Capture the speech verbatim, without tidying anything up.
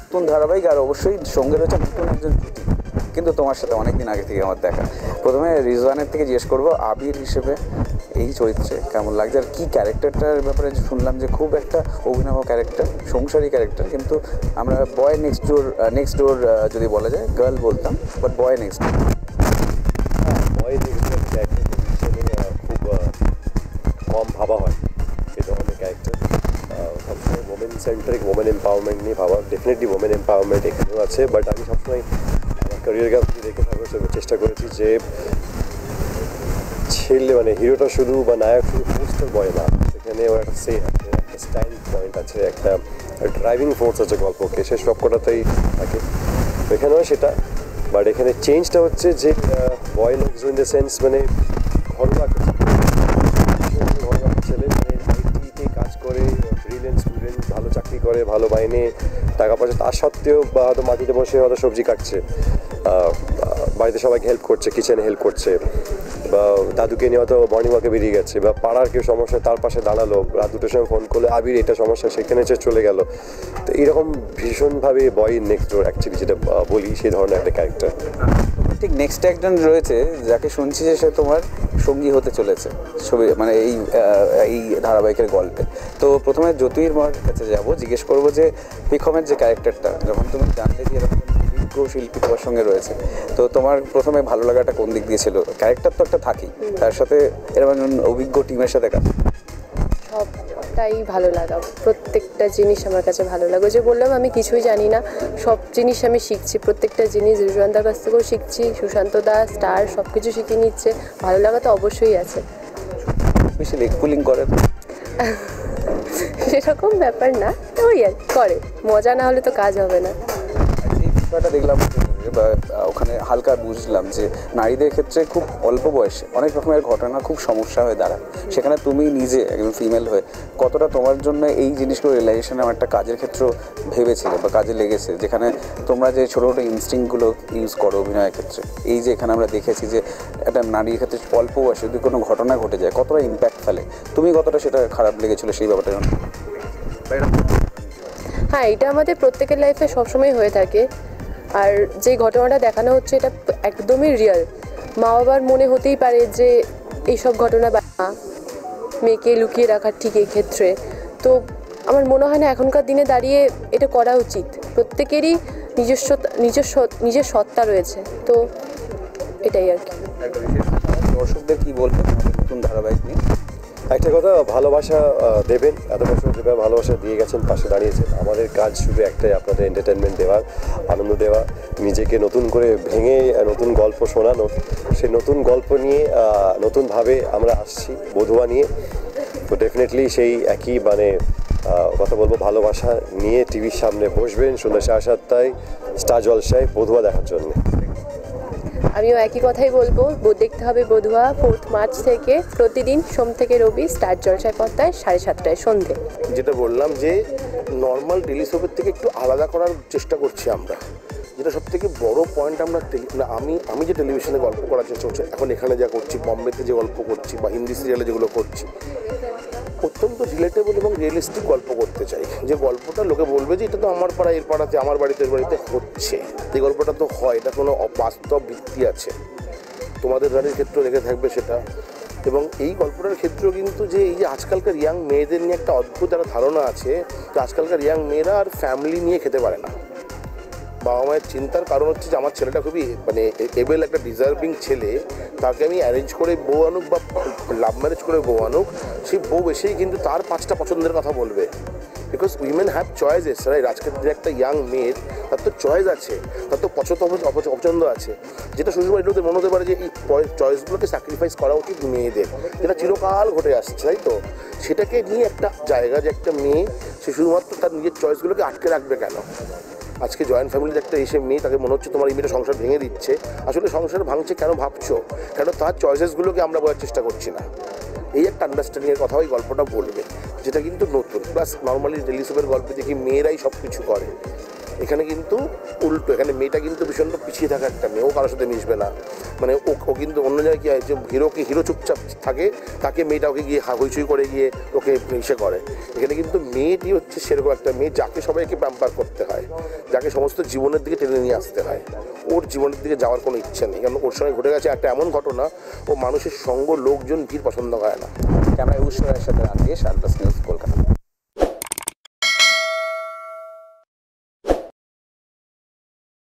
নতুন ধারাবাহিক, আর অবশ্যই সঙ্গে রয়েছে নতুন একজন জুটি, কিন্তু তোমার সাথে অনেকদিন আগে থেকে আমার দেখা। প্রথমে রিজওয়ানের থেকে জিজ্ঞেস করবো, আবির হিসেবে এই চরিত্রে কেমন লাগছে, আর কী ক্যারেক্টারটার ব্যাপারে শুনলাম যে খুব একটা অভিনব ক্যারেক্টার, সংসারী ক্যারেক্টার, কিন্তু আমরা বয় নেক্সট ডোর নেক্সট ডোর যদি বলা যায় গার্ল বলতাম, বাট বয় নেক্সট ডোর। হ্যাঁ, বয় নেক্সট ডোর ক্যারেক্টার খুব কম ভাবা হয় এই ধরনের ক্যারেক্টার। সবসময় ওমেন সেন্ট্রিক, ওমেন এম্পাওয়ারমেন্ট নিয়ে ভাবা, ডেফিনেটলি ওমেন এম্পাওয়ারমেন্ট এখানেও আছে, বাট আমি সবসময় আমার ক্যারিয়ার গ্যাপ রেখে থাকার চেষ্টা করেছি যে ছেলে মানে হিরোটা শুধু বা নায়ক শুধু পোস্টার বয় না, সেখানে ওর একটা সে আছে, একটা স্টাইল পয়েন্ট আছে, একটা ড্রাইভিং ফোর্স আছে গল্পকে, সে সব কটাতেই থাকে, এখানেও সেটা। বাট এখানে চেঞ্জটা হচ্ছে যে boy next in the sense মানে ঘরোয়া ঘরোয়া ছেলে, মানে আইটিতে কাজ করে, ব্রিলিয়েন্ট স্টুডেন্ট, ভালো চাকরি করে, ভালো মাইনে, টাকা পয়সা, তার সত্ত্বেও বা হয়তো মাটিতে বসে হয়তো সবজি কাটছে, বাড়িতে সবাইকে হেল্প করছে, কিচেনে হেল্প করছে, বা দাদুকে নিয়ে হয়তো মর্নিং ওয়াকে বেরিয়ে গেছে, বা পাড়ার কেউ সমস্যা তার পাশে দাঁড়ালো, রাত দুটোর সময় ফোন করলে আবির এটা সমস্যা, সেখানে সে চলে গেল। তো এইরকম ভীষণভাবে বয় নেক্সট ডোর অ্যাকচুয়ালি যেটা বলি সেই ধরনের একটা ক্যারেক্টার। ঠিক নেক্সট একজন রয়েছে যাকে শুনছি যে সে তোমার সঙ্গী হতে চলেছে ছবি, মানে এই এই ধারাবাহিকের গল্পে। তো প্রথমে জ্যোতির্ময়ের কাছে যাব, জিজ্ঞেস করবো যে পিখমের যে ক্যারেক্টারটা, যখন তুমি জানলে যে এরকম অভিজ্ঞ শিল্পী তোমার সঙ্গে রয়েছে, তো তোমার প্রথমে ভালো লাগাটা কোন দিক দিয়ে ছিল? ক্যারেক্টার তো একটা থাকেই, তার সাথে এরকম অভিজ্ঞ টিমের সাথে কাজ। সবটাই ভালো লাগা, প্রত্যেকটা জিনিস আমার কাছে ভালো লাগে। যে বললাম আমি কিছুই জানি না, সব জিনিস আমি শিখছি, প্রত্যেকটা জিনিস রিজওয়ানদার কাছ থেকেও শিখছি, সুশান্ত দা, স্টার সব কিছু শিখে নিচ্ছে, ভালো লাগা তো অবশ্যই আছে। বেশি লেগ পুলিং করে সেরকম ব্যাপার না, ওই আর করে, মজা না হলে তো কাজ হবে না। এই বিষয়টা দেখলাম বা ওখানে হালকা বুঝলাম যে নারীদের ক্ষেত্রে খুব অল্প বয়সে অনেক রকমের ঘটনা খুব সমস্যা হয়ে দাঁড়ায়, সেখানে তুমি নিজে একজন ফিমেল হয়ে কতটা তোমার জন্য এই জিনিসগুলো রিয়েলাইজেশনে একটা কাজের ক্ষেত্র ভেবেছিলে বা কাজে লেগেছে, যেখানে তোমরা যে ছোটো ছোটো ইনস্টিংগুলো ইউজ করো অভিনয়ের ক্ষেত্রে, এই যে এখানে আমরা দেখেছি যে একটা নারীর ক্ষেত্রে অল্প বয়সে যদি কোনো ঘটনা ঘটে যায় কতটা ইম্প্যাক্ট ফেলে, তুমি কতটা সেটা খারাপ লেগেছিলো সেই ব্যাপারটা? হ্যাঁ, এটা আমাদের প্রত্যেকের লাইফে সবসময় হয়ে থাকে, আর যে ঘটনাটা দেখানো হচ্ছে এটা একদমই রিয়েল। মা বাবার মনে হতেই পারে যে এইসব ঘটনা বা মেয়েকে লুকিয়ে রাখার ঠিক এই ক্ষেত্রে, তো আমার মনে হয় না এখনকার দিনে দাঁড়িয়ে এটা করা উচিত। প্রত্যেকেরই নিজস্ব নিজস্ব নিজের সত্তা রয়েছে, তো এটাই আর কি। দর্শকদের কী বলবেন নতুন ধারাবাহিক নিয়ে? একটা কথা, ভালোবাসা দেবেন, এত বছর যেভাবে ভালোবাসা দিয়ে গেছেন, পাশে দাঁড়িয়েছেন, আমাদের কাজ শুধু একটাই, আপনাদের এন্টারটেনমেন্ট দেওয়ার, আনন্দ দেওয়া, নিজেকে নতুন করে ভেঙে নতুন গল্প শোনানো। সেই নতুন গল্প নিয়ে নতুনভাবে আমরা আসছি বধুয়া নিয়ে, তো ডেফিনেটলি সেই একই মানে কথা বলবো, ভালোবাসা নিয়ে টিভির সামনে বসবেন সন্ধ্যা সাড়ে সাতটায় স্টার জলসায় বধুয়া দেখার জন্য। আমিও একই কথাই বলবো, দেখতে হবে বধুয়া ফোর্থ মার্চ থেকে, প্রতিদিন সোম থেকে রবি স্টার জলসায় পর্দায় সাড়ে সাতটায় সন্ধে। যেটা বললাম যে নর্মাল ডেলি সোপের থেকে একটু আলাদা করার চেষ্টা করছি আমরা, যেটা সব থেকে বড়ো পয়েন্ট। আমরা না আমি আমি যে টেলিভিশনে গল্প করার চেষ্টা করছি এখন, এখানে যা করছি, বম্বেতে যে গল্প করছি বা হিন্দি সিরিয়ালে যেগুলো করছি, অত্যন্ত রিলেটেবল এবং রিয়েলিস্টিক গল্প করতে চাই। যে গল্পটা লোকে বলবে যে এটা তো আমার পাড়া, এর পাড়াতে, আমার বাড়িতে, এর বাড়িতে হচ্ছে, এই গল্পটা তো হয়, এটা কোনো বাস্তব ভিত্তি আছে, তোমাদের রানীর ক্ষেত্রেও লেগে থাকবে সেটা। এবং এই গল্পটার ক্ষেত্রেও কিন্তু যে এই যে আজকালকার ইয়াং মেয়েদের নিয়ে একটা অদ্ভুত একটা ধারণা আছে যে আজকালকার ইয়াং মেয়েরা আর ফ্যামিলি নিয়ে খেতে পারে না। বাবা মায়ের চিন্তার কারণ হচ্ছে যে আমার ছেলেটা খুবই মানে এবেল, একটা ডিজার্ভিং ছেলে, তাকে আমি অ্যারেঞ্জ করে বউ আনুক বা লাভ ম্যারেজ করে বউ আনুক, সেই বউ এসেই কিন্তু তার পাঁচটা পছন্দের কথা বলবে, because women have choices, right? আজকের যে একটা ইয়াং মেয়ের, তার তো চয়েস আছে, তার তো পছন্দ অপছন্দ আছে, যেটা শ্বশুরবাড়ির লোকদের মনে হতে পারে যে এই চয়েসগুলোকে স্যাক্রিফাইস করা উচিত মেয়েদের, যেটা চিরকাল ঘটে আসছে, তাই তো? সেটাকে নিয়ে একটা জায়গা যে একটা মেয়ে সে শুধুমাত্র তার নিজের চয়েসগুলোকে আটকে রাখবে কেন? আজকে জয়েন্ট ফ্যামিলিতে একটা এসে মেয়ে, তাকে মনে হচ্ছে তোমার এই মেয়েটা সংসার ভেঙে দিচ্ছে, আসলে সংসার ভাঙছে কেন ভাবছো? কেন তার চয়েসেসগুলোকে আমরা বোঝার চেষ্টা করছি না। এই একটা আন্ডারস্ট্যান্ডিংয়ের কথা ওই গল্পটা বলবে, যেটা কিন্তু নতুন। প্লাস নর্মালি ডেলি সোপের গল্পে দেখি মেয়েরাই সব কিছু করে, এখানে কিন্তু উল্টো, এখানে মেয়েটা কিন্তু ভীষণ পিছিয়ে থাকা একটা মেয়ে, ও কারোর সাথে মিশবে না, মানে ও ও কিন্তু অন্য জায়গায় কী হয় যে হিরোকে হিরো চুপচাপ থাকে, তাকে মেয়েটা ওকে গিয়ে হইচই করে গিয়ে ওকে ইসে করে। এখানে কিন্তু মেয়েটি হচ্ছে সেরকম একটা মেয়ে যাকে সবাইকে প্যাম্পার করতে হয়, যাকে সমস্ত জীবনের দিকে টেনে নিয়ে আসতে হয়। ওর জীবনের দিকে যাওয়ার কোনো ইচ্ছে নেই, কারণ ওর সঙ্গে ঘটে গেছে একটা এমন ঘটনা, ও মানুষের সঙ্গ, লোকজন, ভিড় পছন্দ হয় না। ক্যামেরায় উৎসবের সাথে রাকেশ, আলট্রাস নিউজ।